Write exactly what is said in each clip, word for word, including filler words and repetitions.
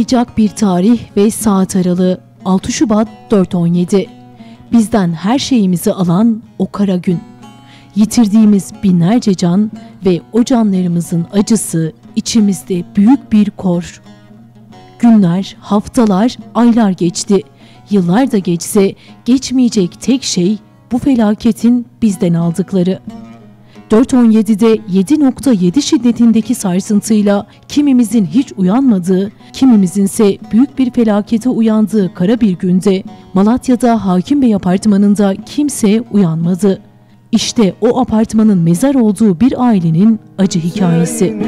unutulmayacak bir tarih ve saat aralığı altı Şubat dört on yedi. Bizden her şeyimizi alan o kara gün. Yitirdiğimiz binlerce can ve o canlarımızın acısı içimizde büyük bir kor. Günler, haftalar, aylar geçti. Yıllar da geçse geçmeyecek tek şey bu felaketin bizden aldıkları. dört on yedide yedi nokta yedi şiddetindeki sarsıntıyla kimimizin hiç uyanmadığı, kimimizinse büyük bir felakete uyandığı kara bir günde Malatya'da Hakim Bey apartmanında kimse uyanmadı. İşte o apartmanın mezar olduğu bir ailenin acı hikayesi.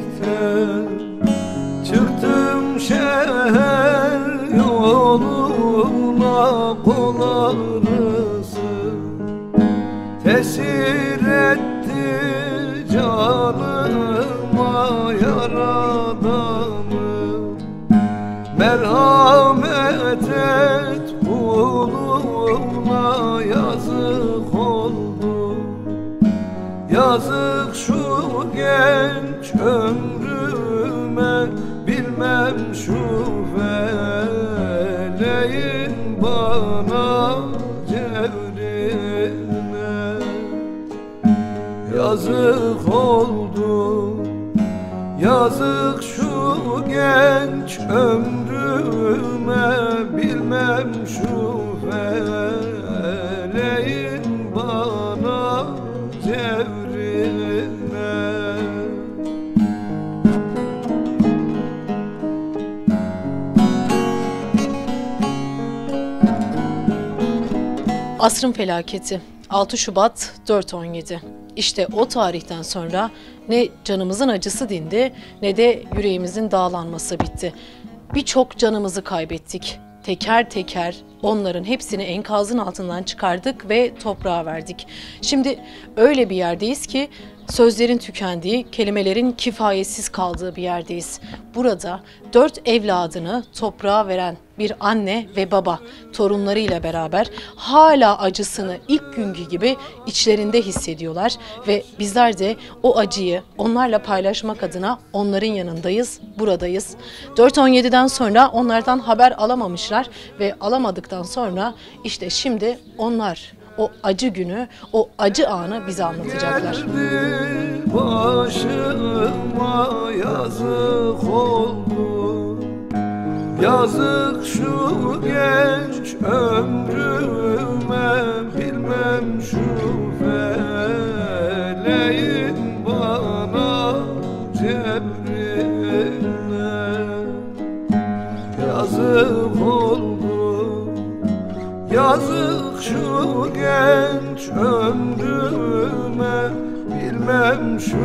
Çıktım şehir yoluna, kol ağrısı tesir etti canıma yaradanı. Merhamet et kuluna, yazık oldu, yazık şu genç ömrüme, bilmem şu feleğin bana cevrine. Yazık oldu, yazık şu genç ömrüme, bilmem şu feleğin bana cevrine. Asrın felaketi altı Şubat dört on yedi. İşte o tarihten sonra ne canımızın acısı dindi ne de yüreğimizin dağlanması bitti. Birçok canımızı kaybettik. Teker teker onların hepsini enkazın altından çıkardık ve toprağa verdik. Şimdi öyle bir yerdeyiz ki sözlerin tükendiği, kelimelerin kifayetsiz kaldığı bir yerdeyiz. Burada dört evladını toprağa veren bir anne ve baba torunlarıyla beraber hala acısını ilk günkü gibi içlerinde hissediyorlar ve bizler de o acıyı onlarla paylaşmak adına onların yanındayız, buradayız. dört on yediden sonra onlardan haber alamamışlar ve alamadıktan sonra işte şimdi onlar o acı günü, o acı anı bize anlatacaklar. Geldi başıma, yazık oldu, yazık şu genç ömrüme, bilmem şu feleğin bana cebrine. Yazık oldu, yazık şu genç ömrüme, bilmem şu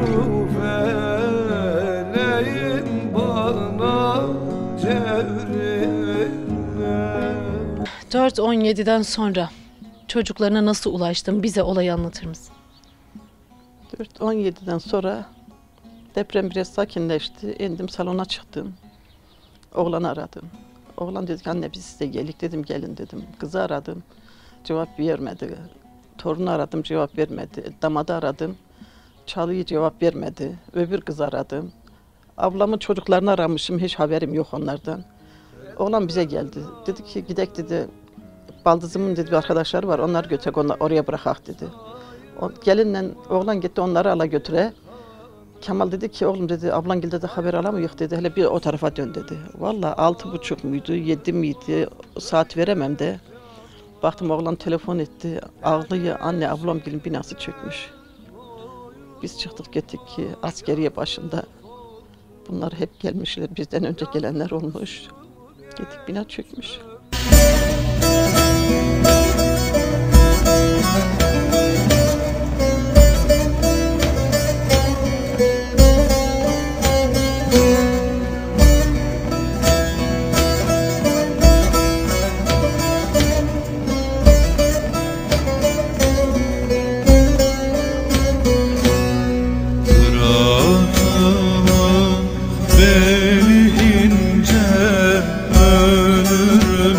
feleğin bana cevrine. dört on yediden sonra çocuklarına nasıl ulaştın? Bize olayı anlatır mısın? dört on yediden sonra deprem biraz sakinleşti. İndim, salona çıktım. Oğlanı aradım. Oğlan dedi ki anne biz size geldik, dedim gelin dedim. Kızı aradım, cevap vermedi. Torunu aradım, cevap vermedi. Damadı aradım, çalıyı cevap vermedi. Öbür kızı aradım. Ablamın çocuklarını aramışım, hiç haberim yok onlardan. Oğlan bize geldi. Dedi ki gidek dedi, baldızımın dedi bir arkadaşları var, onlar götürek, onlar oraya bırakak dedi. O, gelinle oğlan gitti onları ala götüre. Kemal dedi ki oğlum dedi ablangilde de haber alamıyor dedi, hele bir o tarafa dön dedi. Vallahi altı buçuk muydu, yedi miydi, saat veremem de. Baktım oğlan telefon etti, ağlıyor, anne ablamgilin binası çökmüş. Biz çıktık gittik ki askeriye başında. Bunlar hep gelmişler, bizden önce gelenler olmuş. Gittik, bina çökmüş. Beni ince ölürüm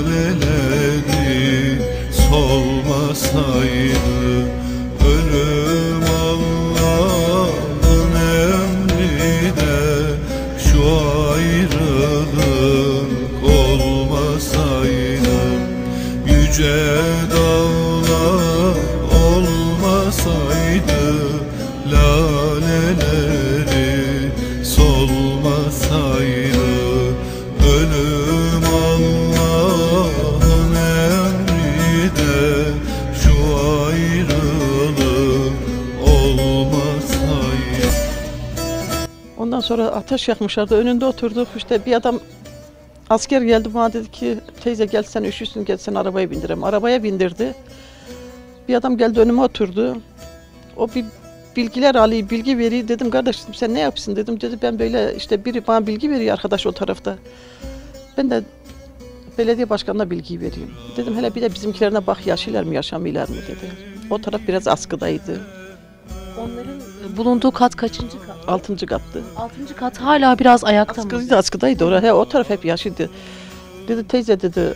laleleri solmasaydı, ölüm Allah'ın emri de şu ayrılık olmasaydı, yüce dağlar olmasaydı, laleleri solmasaydı, ölüm Allah'ın emri de şu ayrılık olmasaydı. Ondan sonra ateş yakmışlardı. Önünde oturduk. İşte bir adam asker geldi bana, dedi ki teyze gel sen üşüsün, gel sen arabaya bindireyim. Arabaya bindirdi. Bir adam geldi önüme oturdu. O bir bilgiler alıyor, bilgi veriyor. Dedim kardeşim sen ne yapsın dedim. Dedi ben böyle işte biri bana bilgi veriyor, arkadaş o tarafta. Ben de belediye başkanına bilgi veriyorum. Dedim hele bir de bizimkilerine bak, yaşıyorlar mı yaşamıyorlar mı dedi. O taraf biraz askıdaydı. Onların bulunduğu kat kaçıncı kat? Altıncı kattı. Altıncı kat hala biraz ayakta mı? Askıdaydı, askıdaydı oraya. He, o taraf hep yaşıydı. Dedi teyze dedi,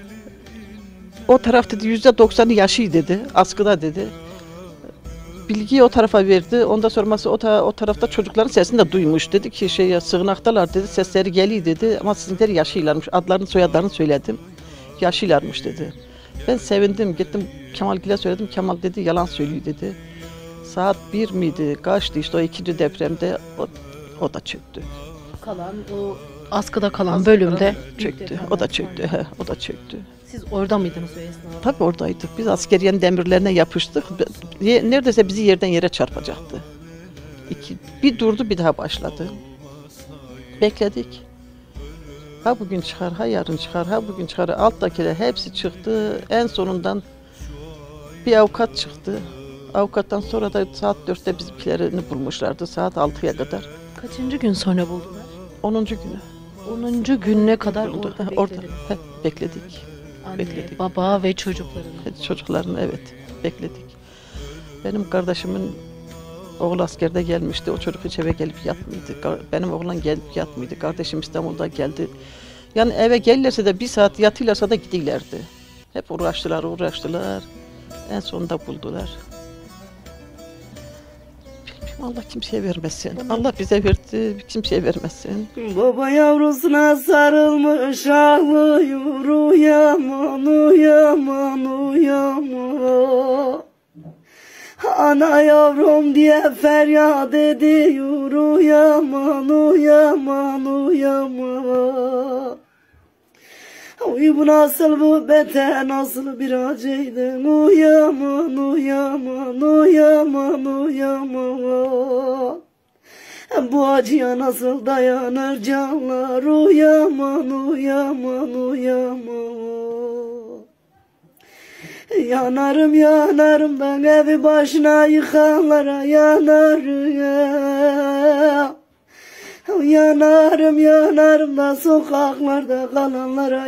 o taraf dedi yüzde doksanı yaşıyor dedi, askıda dedi. Bilgiyi o tarafa verdi. Ondan sonrası o, ta, o tarafta çocukların sesini de duymuş. Dedi ki şey sığınaktalar dedi, sesleri geliyor dedi ama sizinkileri yaşıyorlarmış. Adlarını soyadlarını söyledim. Yaşıyorlarmış dedi. Ben sevindim, gittim Kemalgil'e söyledim. Kemal dedi yalan söylüyor dedi. Saat bir miydi? Kaçtı işte o ikinci depremde o, o da çöktü. Kalan o askıda kalan bölümde çöktü. O da çöktü. He, o da çöktü. Siz orada mıydınız o esnada? Tabii oradaydık. Biz askeriyenin demirlerine yapıştık. Neredeyse bizi yerden yere çarpacaktı. İki, bir durdu bir daha başladı. Bekledik. Ha bugün çıkar, ha yarın çıkar, ha bugün çıkar. Alttakiler hepsi çıktı. En sonundan bir avukat çıktı. Avukattan sonra da saat dörtte bizimkilerini bulmuşlardı. Saat altıya kadar. Kaçıncı gün sonra buldular? Onuncu günü. Onuncu gününe kadar Orada, orada, orada beklediniz. he, bekledik. Anne, bekledik. baba ve çocuklarını. Çocuklarını evet bekledik. Benim kardeşimin oğlu askerde gelmişti. O çocuk hiç eve gelip yatmıyordu. Benim oğlan gelip yatmıyordu. Kardeşim İstanbul'da geldi. Yani eve gelirlerse de bir saat yatıyorlarsa da gidiyorlardı. Hep uğraştılar uğraştılar. En sonunda buldular. Bilmiyorum, Allah kimseye vermesin. Allah bize verdi, kimseye vermesin. Baba yavrusuna sarılmış ağlıyor, uyaman uyaman uyaman. Ana yavrum diye feryat ediyor, uyaman uyaman uyaman. Uy bu nasıl bu bete nasıl bir acıydın, uyaman uyaman uyaman uyaman. Bu acıya nasıl dayanır canlar, uyaman uyaman uyaman. Yanarım yanarım ben evi başına yıkanlara yanarım. Yanarım yanarım da sokaklarda kalanlara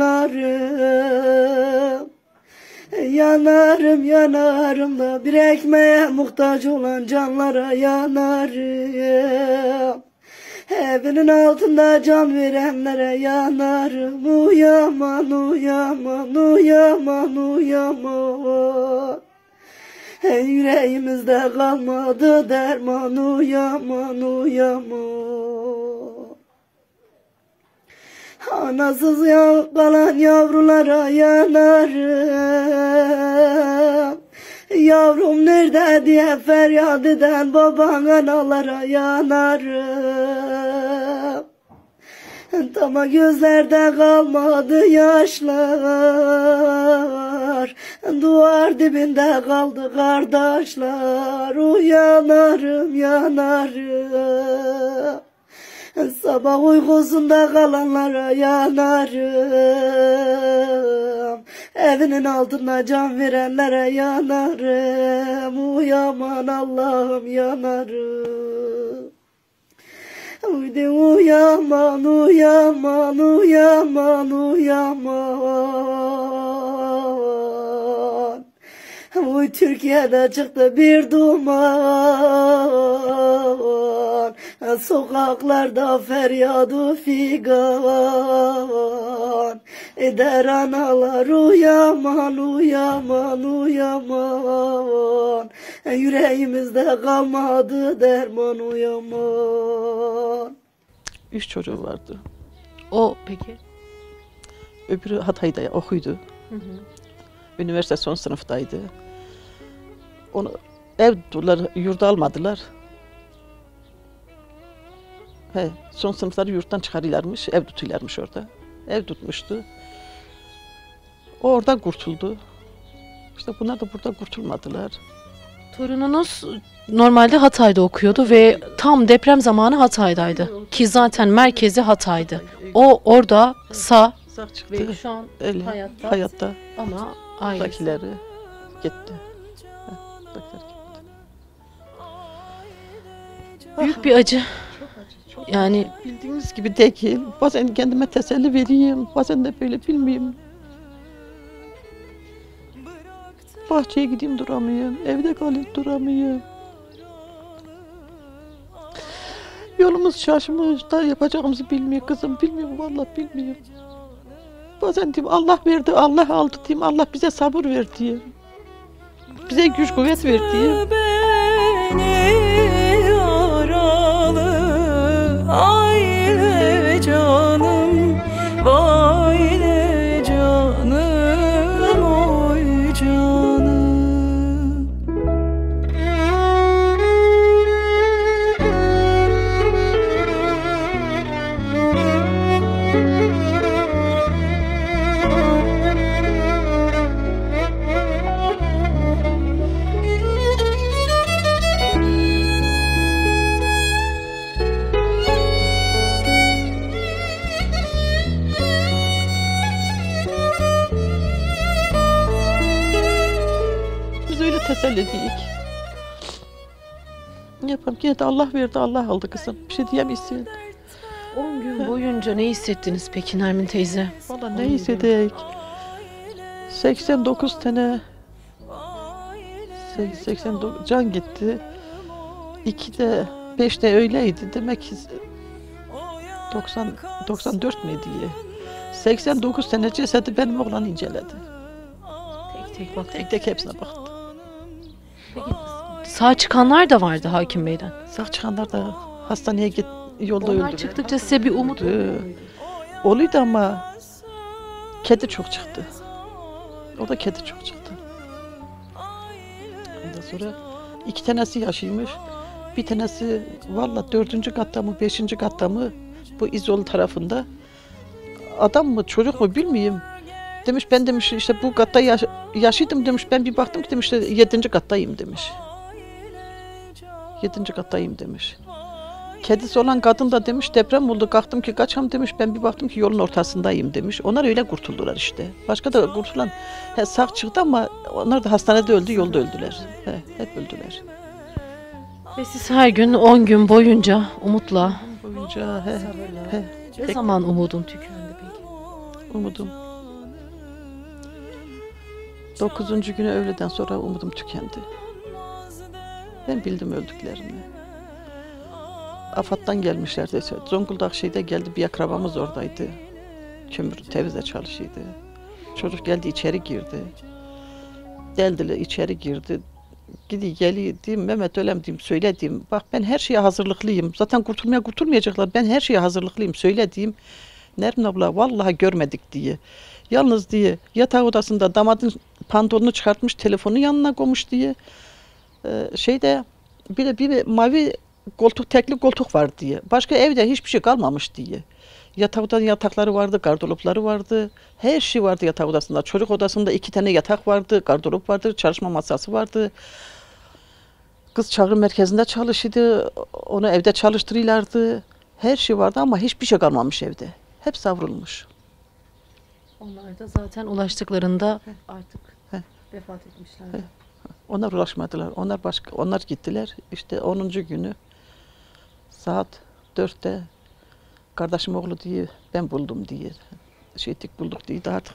yanarım. Yanarım yanarım da bir ekmeğe muhtaç olan canlara yanarım. Evinin altında can verenlere yanarım. Uyaman uyaman uyaman uyaman. Yüreğimizde kalmadı derman, uyaman uyaman. Anasız ya kalan yavrulara yanarım. Yavrum nerede diye feryat eden baban analara yanarım. Ama gözlerde kalmadı yaşlar. Duvar dibinde kaldı kardeşler. Uyanarım yanarım. Sabah uykusunda kalanlara yanarım. Evinin altında can verenlere yanarım. Uyaman Allah'ım yanarım. Uydu uyaman uyaman uyaman uyaman. Uy Türkiye'de çıktı bir duman. Sokaklarda feryadı figan. eder analar uyaman uyaman uyaman. E, yüreğimizde kalmadı derman uyaman. Üç çocuğu vardı. O peki? Öbürü Hatay'da okuydu. Hı hı. Üniversite son sınıftaydı. Onu ev tuttular, yurda almadılar. He, son sınıfları yurttan çıkarıyorlarmış, ev tutuyorlarmış orada. Ev tutmuştu. O oradan kurtuldu. İşte bunlar da burada kurtulmadılar. Torununuz normalde Hatay'da okuyordu ve tam deprem zamanı Hatay'daydı. Ki zaten merkezi Hatay'dı. O orada sağ Sağ çıktı. ve şu an Öyle, hayatta, hayatta. ama ailesi. Buradakileri gitti. Heh, buradakiler gitti. Büyük bir acı. Yani Bildiğiniz gibi değil. Bazen kendime teselli vereyim, bazen de böyle bilmeyeyim. Bahçeye gideyim duramıyorum, evde kalayım duramıyorum. Yolumuz şaşmış, da yapacağımızı bilmiyor kızım, bilmiyorum vallahi bilmiyorum. Bazen diyeyim Allah verdi, Allah aldı diyeyim, Allah bize sabır ver diyeyim. Bize güç kuvvet ver diyeyim. Beni yaralı aile canım, vay ne canım, oy canım. Biz öyle teselli ediyik. Ne yapalım, yine de Allah verdi, Allah aldı kızım. Bir şey diyemezsin. on gün boyunca ne hissettiniz peki Nermin teyze? Vallahi ne hissedek. seksen dokuz tane sek- seksen dokuz can gitti. iki de beş de öyleydi. Demek ki doksan doksan dört müydü diye. seksen dokuz tane cesedi benim oğlan inceledi. Tek tek bak. Tek tek hepsine baktı. Sağ çıkanlar da vardı Hakim Bey'den. Sağ çıkanlar da hastaneye git, yolda Onlar öldü. çıktıkça size bir umut Öldü. Oluydu ama kedi çok çıktı. O da kedi çok çıktı. Ondan sonra iki tanesi yaşıymış. Bir tanesi valla dördüncü katta mı beşinci katta mı bu İzol tarafında. Adam mı çocuk mu bilmiyorum. Demiş ben demiş işte bu katta yaş yaşıydım demiş. Ben bir baktım ki demiş işte yedinci kattayım demiş. Yedinci kattayım demiş. Kedisi olan kadın da demiş deprem oldu kalktım ki kaçam demiş. Ben bir baktım ki yolun ortasındayım demiş. Onlar öyle kurtuldular işte. Başka da kurtulan he, sağ çıktı ama onlar da hastanede öldü, yolda öldüler. He, hep öldüler. ve siz her gün on gün boyunca umutla. Boyunca he, he, Ne Peki. zaman umudun tükendi peki? umudum. Dokuzuncu günü öğleden sonra umudum tükendi. Ben bildim öldüklerini. AFAD'dan gelmişlerdi. Zonguldak şeyde geldi, bir akrabamız oradaydı. Kömür tevze çalışıyordu. Çocuk geldi içeri girdi. Deldiler içeri girdi. Gidi geliyor diyeyim Mehmet ölem diyeyim söyle diyeyim. Bak ben her şeye hazırlıklıyım. Zaten kurtulmaya kurtulmayacaklar. Ben her şeye hazırlıklıyım söyle diyeyim. Nermin abla vallahi görmedik diye. Yalnız diye yatak odasında damadın pantolonunu çıkartmış telefonu yanına koymuş diye. Ee, şeyde bir de bir mavi koltuk tekli koltuk var diye. Başka evde hiçbir şey kalmamış diye. Yatak odanın yatakları vardı, gardıropları vardı. Her şey vardı yatak odasında. Çocuk odasında iki tane yatak vardı, gardırop vardı, çalışma masası vardı. Kız çağrı merkezinde çalışıyordu. Onu evde çalıştırıyorlardı. Her şey vardı ama hiçbir şey kalmamış evde. Hep savrulmuş. Onlar da zaten ulaştıklarında artık Heh. vefat etmişlerdi. Onlar ulaşmadılar. Onlar başka, onlar gittiler. İşte onuncu günü saat dörtte kardeşim oğlu diye ben buldum diye. Şeytik bulduk diye de artık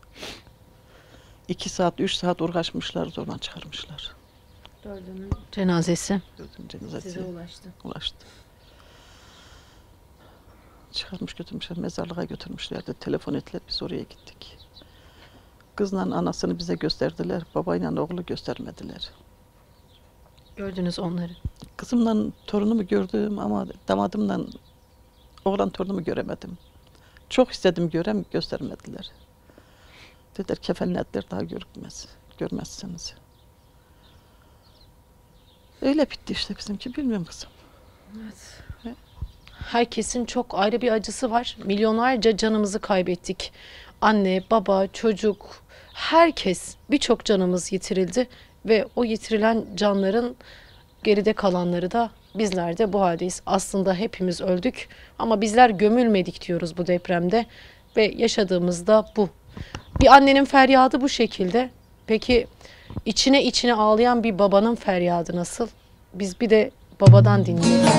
iki saat, üç saat uğraşmışlar, zorla çıkarmışlar. Dördünün cenazesi Dördüncü cenazesi size ulaştı. ulaştı. Çıkarmış götürmüşler, mezarlığa götürmüşlerdi. Telefon ettiler, biz oraya gittik. Kızla anasını bize gösterdiler, babayla oğlu göstermediler. Gördünüz onları. Kızımla torunumu gördüm ama damadımla oğlan torunumu göremedim. Çok istedim görem, göstermediler. Dediler kefenlediler, daha görmez, görmezsiniz. Öyle bitti işte bizimki, bilmiyorum kızım. Evet. Herkesin çok ayrı bir acısı var. Milyonlarca canımızı kaybettik. Anne, baba, çocuk, herkes, birçok canımız yitirildi. Ve o yitirilen canların geride kalanları da bizler de bu haldeyiz. Aslında hepimiz öldük ama bizler gömülmedik diyoruz bu depremde. Ve yaşadığımızda bu. Bir annenin feryadı bu şekilde. Peki içine içine ağlayan bir babanın feryadı nasıl? Biz bir de babadan dinleyelim.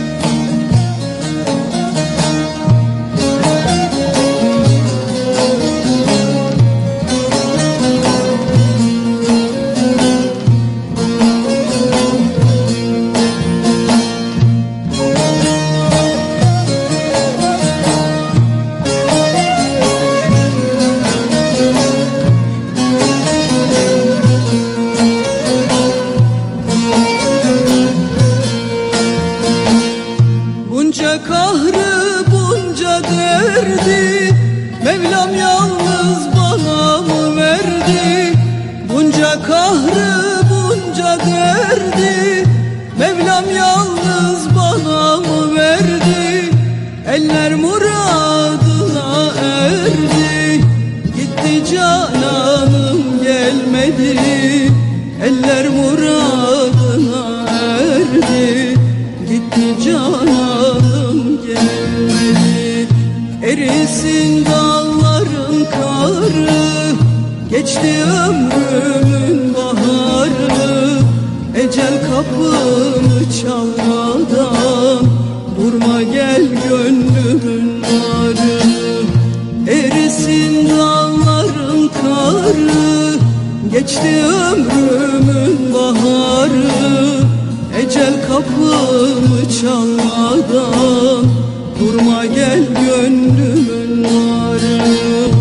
Bunca kahrı, bunca derdi Mevlam yalnız bana mı verdi? Bunca kahrı, bunca derdi Mevlam yalnız bana mı verdi? Eller muradına erdi, gitti cananım gelmedi. Eller muradına erdi, gitti cananım gelmedi. Erisin dağların karı, geçti ömrümün baharı. Ecel kapımı çalmadan durma gel gönlümün narı. Erisin dağların karı, geçti ömrümün baharı. Ecel kapımı çalmadan durma gel gönlümün narı.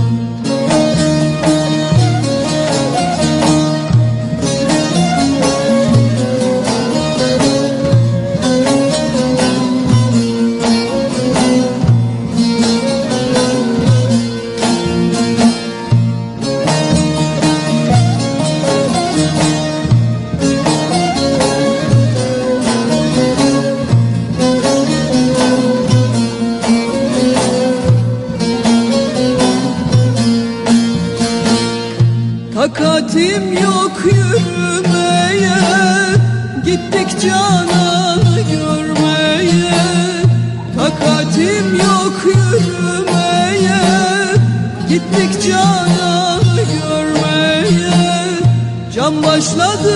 Takatim yok yürümeye, gittik cananı görmeye. Takatim yok yürümeye, gittik cananı görmeye. Can başladı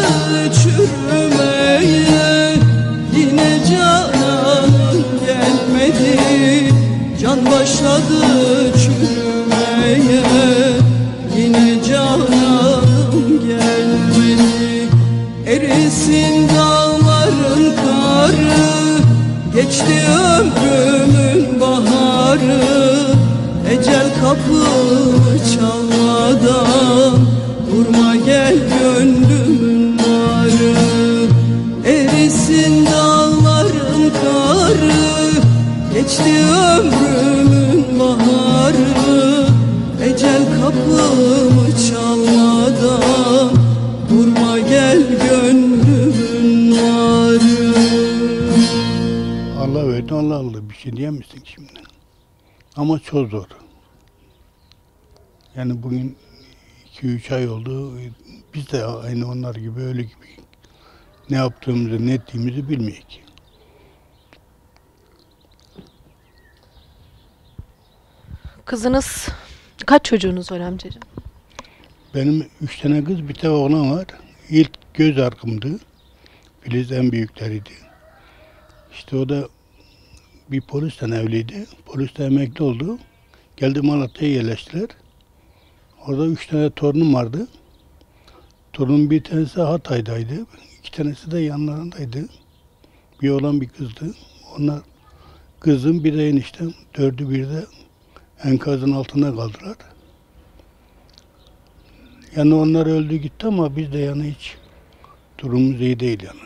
çürümeye, yine cananın gelmedi. Can başladı çürümeye, yine cananım gelmedi. Erisin dağların karı, geçti ömrümün baharı. Ecel kapımı çalmadan durma gel gönlümün narı. Erisin dağların karı, geçti ömrümün baharı. Ecel kapımı çalmadan durma gel gönlümün narı. Allah verdi, Allah aldı. Bir şey diyemezsin şimdi. Ama çok zor. Yani bugün iki üç ay oldu. Biz de aynı onlar gibi, öyle gibi. Ne yaptığımızı, ne ettiğimizi bilmiyoruz. Kızınız, kaç çocuğunuz var amcacığım? Benim üç tane kız, bir tane oğlan var. İlk göz arkımdı. Filiz en büyükleriydi. İşte o da bir polisten evliydi. Poliste emekli oldu. Geldi Malatya'ya yerleştiler. Orada üç tane torunum vardı. Torunum bir tanesi Hatay'daydı. İki tanesi de yanlarındaydı. Bir oğlan bir kızdı. Onlar Kızım bir de eniştem, dördü bir de enkazın altına kaldılar. Yani onlar öldü gitti ama biz de yani hiç durumumuz iyi değil yani.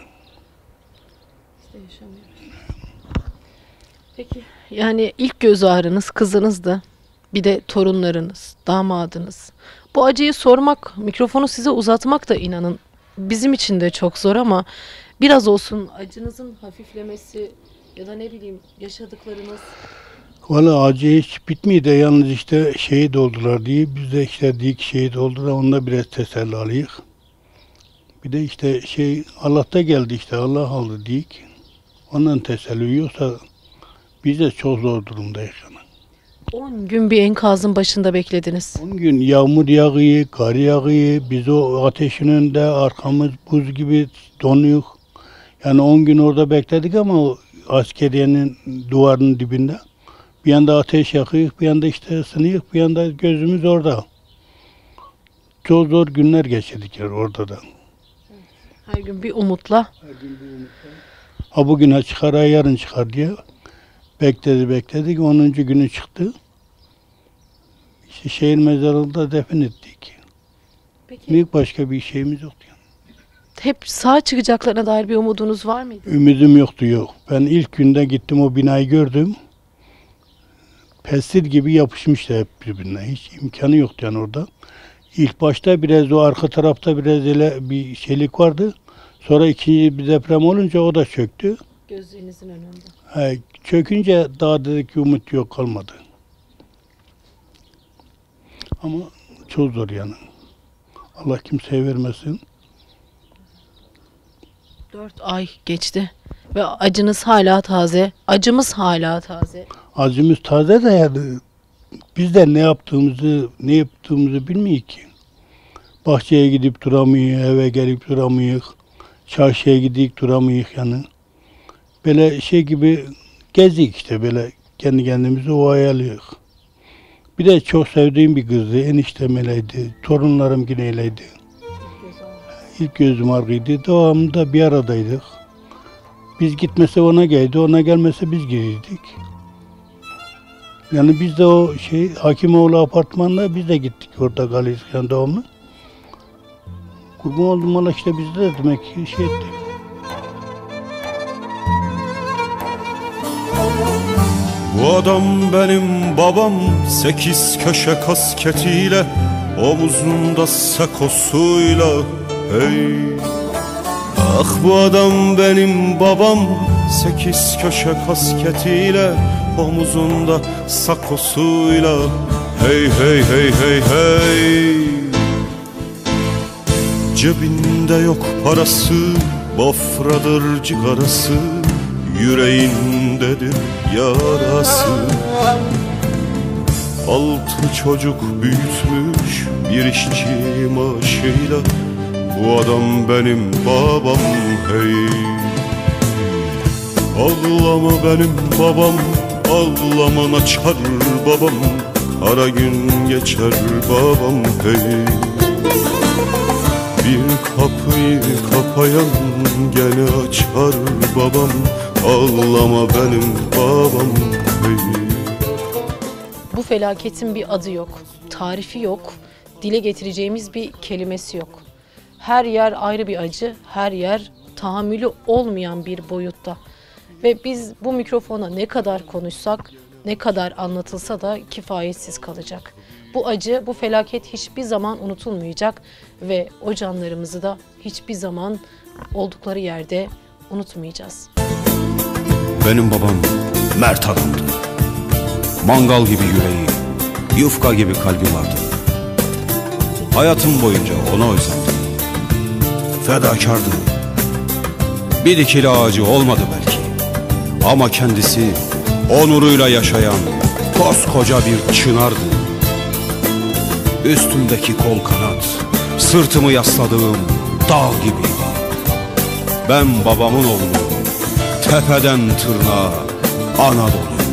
Peki yani ilk göz ağrınız kızınızdı. Bir de torunlarınız, damadınız. Bu acıyı sormak, mikrofonu size uzatmak da inanın bizim için de çok zor ama biraz olsun acınızın hafiflemesi ya da ne bileyim yaşadıklarınız. Valla acı hiç bitmiyor da yalnız işte şehit oldular diye biz de işte dik şehit oldular, onda biraz teselli alıyık. Bir de işte şey Allah'ta geldi işte Allah aldı diyik. Ondan teselli yoksa biz de çok zor durumdayız yani. on gün bir enkazın başında beklediniz. on gün yağmur yağıyor, kar yağıyor, biz o ateşin önünde arkamız buz gibi donuyor. Yani on gün orada bekledik ama o askeriyenin duvarının dibinde. Bir yanda ateş yakıyor, bir yanda işte ısınıyor, bir yanda gözümüz orada. Çok zor günler geçirdik yani orada da. Her gün bir umutla. Ha bugün çıkar, ha yarın çıkar diye bekledi bekledik. onuncu günü çıktı. İşte şehir mezarlığında defin ettik. Peki Büyük başka bir şeyimiz yoktu yani. hep sağ çıkacaklarına dair bir umudunuz var mıydı? Ümidim yoktu yok. Ben ilk günde gittim o binayı gördüm. Pestil gibi yapışmıştı hep birbirine. Hiç imkanı yoktu yani orada. İlk başta biraz o arka tarafta biraz öyle bir şeylik vardı. Sonra ikinci bir deprem olunca o da çöktü. Gözlerinizin önünde. He, çökünce daha dedik ki umut yok kalmadı. Ama çok zor yani. Allah kimseye vermesin. Dört ay geçti ve acınız hala taze, acımız hala taze. Acımız taze de yani biz de ne yaptığımızı ne yaptığımızı bilmiyoruz ki. Bahçeye gidip duramıyor, eve gelip duramıyor. Çarşıya gidip duramıyor yani. Böyle şey gibi gezik işte böyle kendi kendimizi oyalıyoruz. Bir de çok sevdiğim bir kızdı. Eniştem öyleydi. Torunlarım yine öyleydi. İlk gözüm ağrıydı. Devamında bir aradaydık. Biz gitmese ona geldi, ona gelmese biz girirdik. Yani biz de o şey Hakimoğlu apartmanına biz de gittik orada kalıyorduk yani devamlı. Kurban oldum valla işte bizde de demek ki şey ettik. Bu adam benim babam, sekiz köşe kasketiyle, omuzunda sakosuyla. Hey, ah bu adam benim babam, sekiz köşe kasketiyle, omuzunda sakosuyla. Hey hey hey hey hey. Cebinde yok parası, bafradır cigarası, yüreğindedir yarası. Altı çocuk büyütmüş bir işçi maaşıyla, bu adam benim babam. Hey, ağlama benim babam, ağlama açar babam, kara gün geçer babam. Hey, bir kapıyı kapayan gene açar babam, ağlama benim babam. Hey. Bu felaketin bir adı yok, tarifi yok, dile getireceğimiz bir kelimesi yok. Her yer ayrı bir acı, her yer tahammülü olmayan bir boyutta. Ve biz bu mikrofona ne kadar konuşsak, ne kadar anlatılsa da kifayetsiz kalacak. Bu acı, bu felaket hiçbir zaman unutulmayacak ve o canlarımızı da hiçbir zaman oldukları yerde unutmayacağız. Benim babam mert adamdı. Mangal gibi yüreği, yufka gibi kalbi vardı. Hayatım boyunca ona özendim. Fedakardı. Bir dikili ağacı olmadı belki, ama kendisi onuruyla yaşayan koskoca bir çınardı. Üstümdeki kol kanat, sırtımı yasladığım dağ gibiydi. Ben babamın oğluyum, tepeden tırnağa Anadolu.